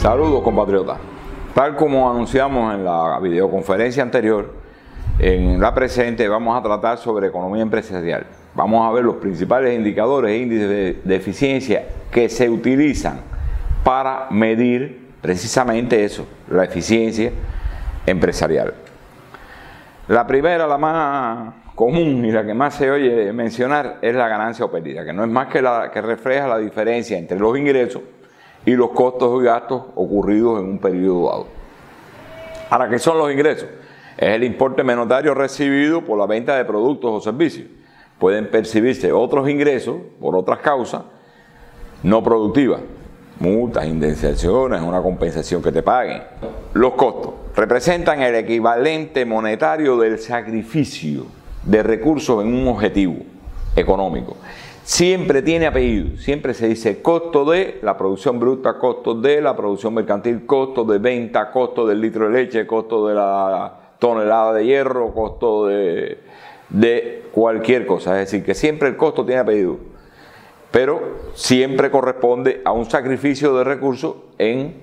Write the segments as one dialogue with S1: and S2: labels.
S1: Saludos, compatriotas. Tal como anunciamos en la videoconferencia anterior, en la presente vamos a tratar sobre economía empresarial. Vamos a ver los principales indicadores e índices de eficiencia que se utilizan para medir precisamente eso, la eficiencia empresarial. La primera, la más común y la que más se oye mencionar, es la ganancia o pérdida, que no es más que la que refleja la diferencia entre los ingresos y los costos y gastos ocurridos en un periodo dado. Ahora, ¿qué son los ingresos? Es el importe monetario recibido por la venta de productos o servicios. Pueden percibirse otros ingresos por otras causas no productivas, multas, indemnizaciones, una compensación que te paguen. Los costos representan el equivalente monetario del sacrificio de recursos en un objetivo económico. Siempre tiene apellido, siempre se dice costo de la producción bruta, costo de la producción mercantil, costo de venta, costo del litro de leche, costo de la tonelada de hierro, costo de cualquier cosa. Es decir, que siempre el costo tiene apellido, pero siempre corresponde a un sacrificio de recursos en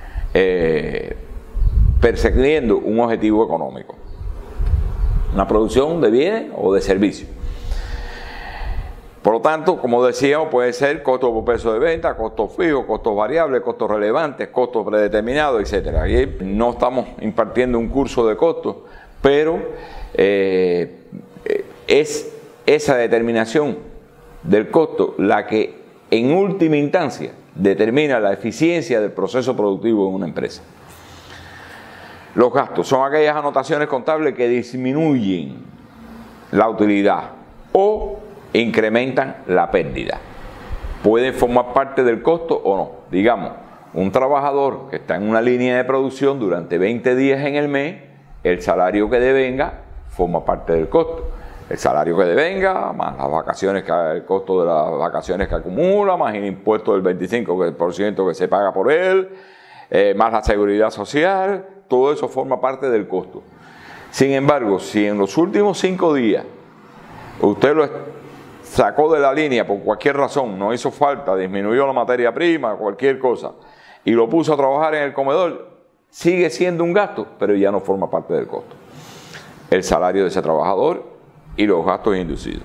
S1: persiguiendo un objetivo económico, una producción de bienes o de servicios. Por lo tanto, como decíamos, puede ser costo por peso de venta, costos fijos, costos variables, costos relevantes, costos predeterminados, etc. Aquí no estamos impartiendo un curso de costos, pero es esa determinación del costo la que en última instancia determina la eficiencia del proceso productivo en una empresa. Los gastos son aquellas anotaciones contables que disminuyen la utilidad o incrementan la pérdida. Pueden formar parte del costo o no. Digamos, un trabajador que está en una línea de producción durante 20 días en el mes, el salario que devenga forma parte del costo. El salario que devenga, más las vacaciones, el costo de las vacaciones que acumula, más el impuesto del 25% que se paga por él, más la seguridad social, todo eso forma parte del costo. Sin embargo, si en los últimos 5 días usted lo sacó de la línea por cualquier razón, no hizo falta, disminuyó la materia prima, cualquier cosa, y lo puso a trabajar en el comedor, sigue siendo un gasto, pero ya no forma parte del costo. El salario de ese trabajador y los gastos inducidos.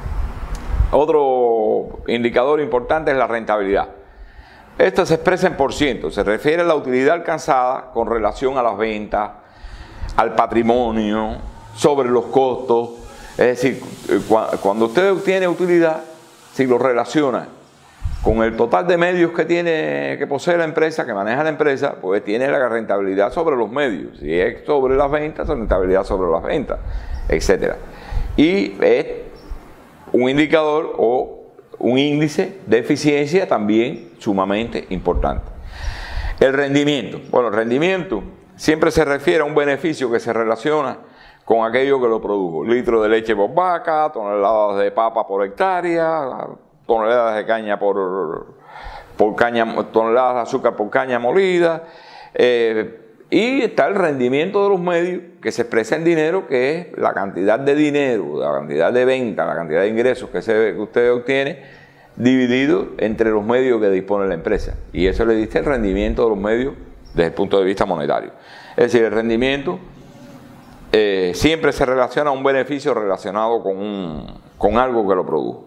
S1: Otro indicador importante es la rentabilidad. Esta se expresa en %, se refiere a la utilidad alcanzada con relación a las ventas, al patrimonio, sobre los costos. Es decir, cuando usted obtiene utilidad, si lo relaciona con el total de medios que posee la empresa, que maneja la empresa, pues tiene la rentabilidad sobre los medios. Si es sobre las ventas, rentabilidad sobre las ventas, etc. Y es un indicador o un índice de eficiencia también sumamente importante. El rendimiento. Bueno, el rendimiento siempre se refiere a un beneficio que se relaciona con aquello que lo produjo. Litro de leche por vaca, toneladas de papa por hectárea, toneladas de caña toneladas de azúcar por caña molida. Y está el rendimiento de los medios, que se expresa en dinero, que es la cantidad de dinero, la cantidad de venta, la cantidad de ingresos que usted obtiene, dividido entre los medios que dispone la empresa. Y eso le dice el rendimiento de los medios desde el punto de vista monetario. Es decir, el rendimiento siempre se relaciona a un beneficio relacionado con algo que lo produjo.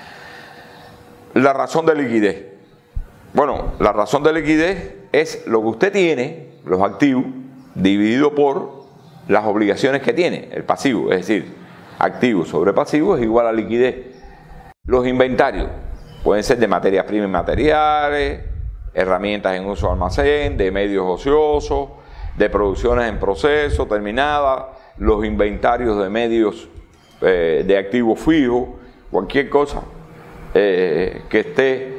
S1: La razón de liquidez. Bueno, la razón de liquidez es lo que usted tiene, los activos, dividido por las obligaciones que tiene, el pasivo. Es decir, activo sobre pasivo es igual a liquidez. Los inventarios pueden ser de materias primas y materiales, herramientas en uso de almacén, de medios ociosos, de producciones en proceso, terminadas, los inventarios de medios de activos fijos, cualquier cosa que esté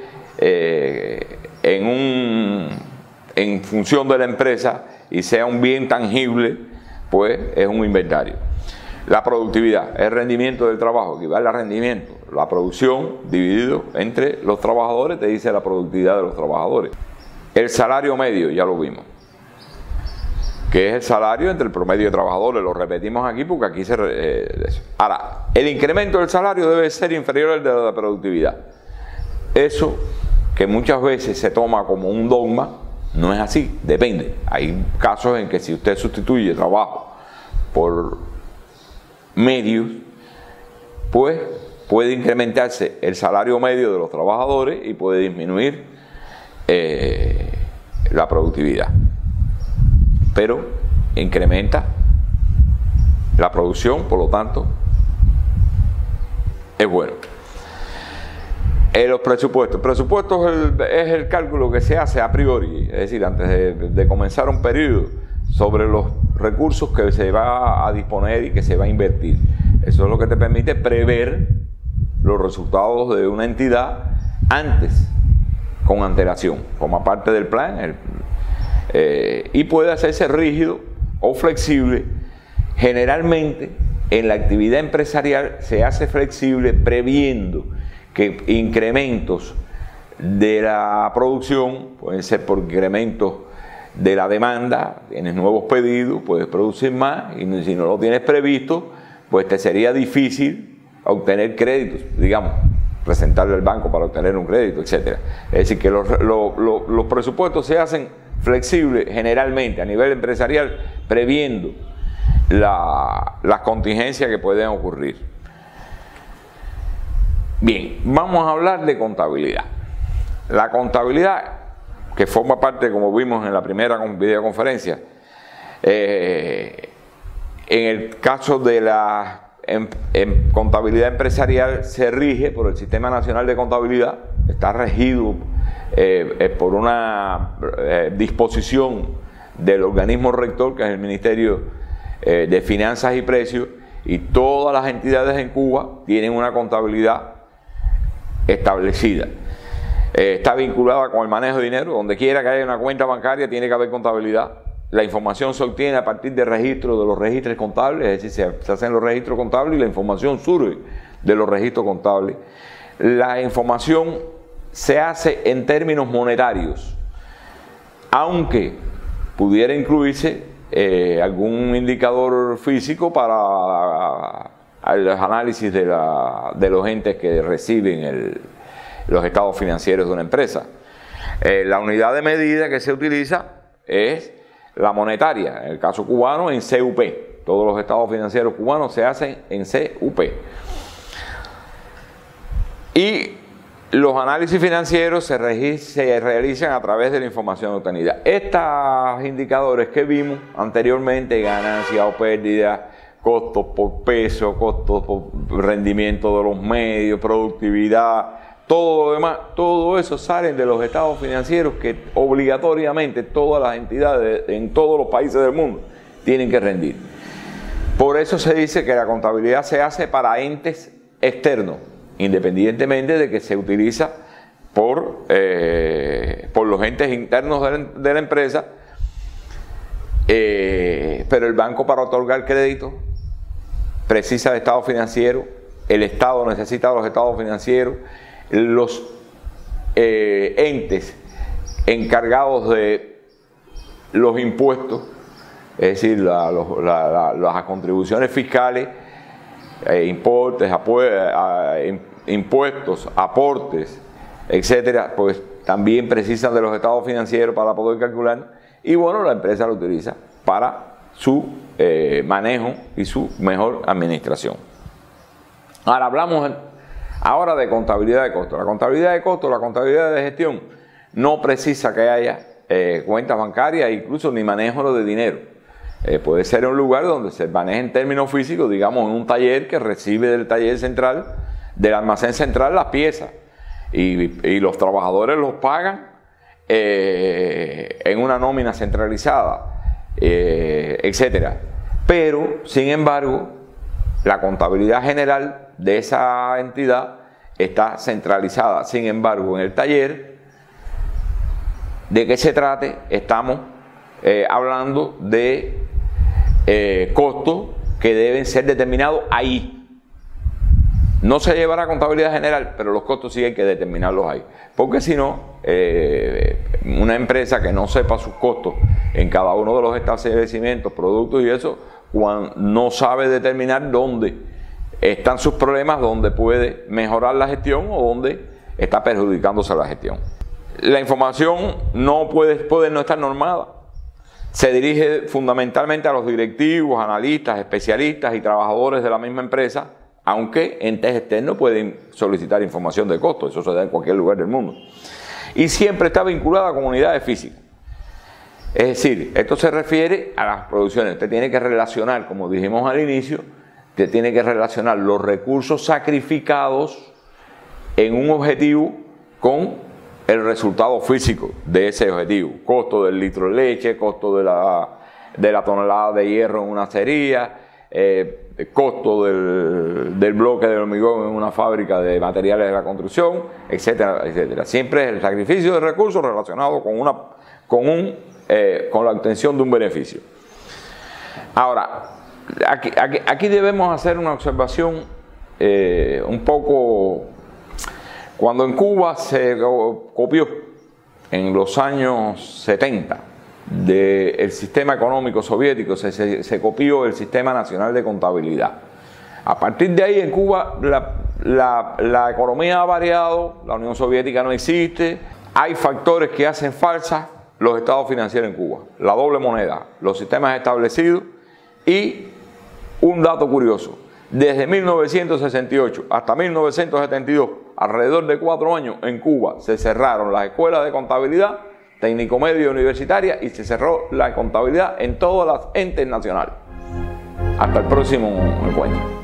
S1: en función de la empresa y sea un bien tangible, pues es un inventario. La productividad, el rendimiento del trabajo, equivale al rendimiento. La producción dividido entre los trabajadores te dice la productividad de los trabajadores. El salario medio, ya lo vimos, que es el salario entre el promedio de trabajadores. Lo repetimos aquí porque aquí ahora, el incremento del salario debe ser inferior al de la productividad. Eso que muchas veces se toma como un dogma, No es así, depende. Hay casos en que si usted sustituye trabajo por medios, pues puede incrementarse el salario medio de los trabajadores y puede disminuir la productividad. Pero incrementa la producción, por lo tanto, es bueno. Los presupuestos. El presupuesto es el cálculo que se hace a priori, es decir, antes de comenzar un periodo, sobre los recursos que se va a disponer y que se va a invertir. Eso es lo que te permite prever los resultados de una entidad antes, con antelación. Forma parte del plan y puede hacerse rígido o flexible. Generalmente, en la actividad empresarial se hace flexible previendo que incrementos de la producción, pueden ser por incrementos de la demanda, tienes nuevos pedidos, puedes producir más, y si no lo tienes previsto, pues te sería difícil obtener créditos, digamos, presentarle al banco para obtener un crédito, etc. Es decir, que los presupuestos se hacen flexibles generalmente a nivel empresarial, previendo las contingencias que pueden ocurrir. Bien, vamos a hablar de contabilidad. La contabilidad, que forma parte, como vimos en la primera videoconferencia, en el caso de la contabilidad empresarial se rige por el Sistema Nacional de Contabilidad, está regido por una disposición del organismo rector, que es el Ministerio de Finanzas y Precios, y todas las entidades en Cuba tienen una contabilidad establecida. Está vinculada con el manejo de dinero. Donde quiera que haya una cuenta bancaria tiene que haber contabilidad. La información se obtiene a partir de registros de los registros contables, es decir, se hacen los registros contables y la información surge de los registros contables. La información se hace en términos monetarios, aunque pudiera incluirse algún indicador físico para los análisis de los entes que reciben los estados financieros de una empresa. La unidad de medida que se utiliza es la monetaria, en el caso cubano en CUP. Todos los estados financieros cubanos se hacen en CUP. Y los análisis financieros se realizan a través de la información obtenida. Estos indicadores que vimos anteriormente, ganancia o pérdida, costos por peso, costos por rendimiento de los medios, productividad, todo lo demás, todo eso sale de los estados financieros que obligatoriamente todas las entidades en todos los países del mundo tienen que rendir. Por eso se dice que la contabilidad se hace para entes externos, independientemente de que se utiliza por los entes internos de la empresa, pero el banco, para otorgar crédito, precisa de estado financiero, el Estado necesita de los estados financieros, los entes encargados de los impuestos, es decir, las contribuciones fiscales, impuestos, aportes, etcétera, pues también precisan de los estados financieros para poder calcular, y bueno, la empresa lo utiliza para su manejo y su mejor administración. Ahora hablamos de contabilidad de costos. La contabilidad de costos, la contabilidad de gestión, no precisa que haya cuentas bancarias, incluso ni manejo de dinero. Puede ser un lugar donde se maneja en términos físicos, digamos en un taller que recibe del taller central, del almacén central, las piezas, y los trabajadores los pagan en una nómina centralizada, etcétera. Pero, sin embargo, la contabilidad general de esa entidad está centralizada. Sin embargo, en el taller, ¿de qué se trate? Estamos hablando de costos que deben ser determinados ahí. No se llevará contabilidad general, pero los costos sí hay que determinarlos ahí. Porque si no, una empresa que no sepa sus costos en cada uno de los establecimientos, productos y eso, no sabe determinar dónde están sus problemas, dónde puede mejorar la gestión o dónde está perjudicándose la gestión. La información no puede no estar normada. Se dirige fundamentalmente a los directivos, analistas, especialistas y trabajadores de la misma empresa, aunque entes externos pueden solicitar información de costo, eso se da en cualquier lugar del mundo. Y siempre está vinculada a comunidades físicas. Es decir, esto se refiere a las producciones. Usted tiene que relacionar, como dijimos al inicio, usted tiene que relacionar los recursos sacrificados en un objetivo con el resultado físico de ese objetivo. Costo del litro de leche, costo de la tonelada de hierro en una acería, costo del bloque de hormigón en una fábrica de materiales de la construcción, etcétera, etcétera. Siempre es el sacrificio de recursos relacionado con la obtención de un beneficio. Ahora, aquí debemos hacer una observación un poco. Cuando en Cuba se copió en los años 70 del sistema económico soviético, se copió el Sistema Nacional de Contabilidad. A partir de ahí en Cuba la economía ha variado, la Unión Soviética no existe, hay factores que hacen falsas los estados financieros en Cuba, la doble moneda, los sistemas establecidos y un dato curioso. Desde 1968 hasta 1972, alrededor de 4 años, en Cuba se cerraron las escuelas de contabilidad, técnico medio y universitaria, y se cerró la contabilidad en todas las entes nacionales. Hasta el próximo encuentro.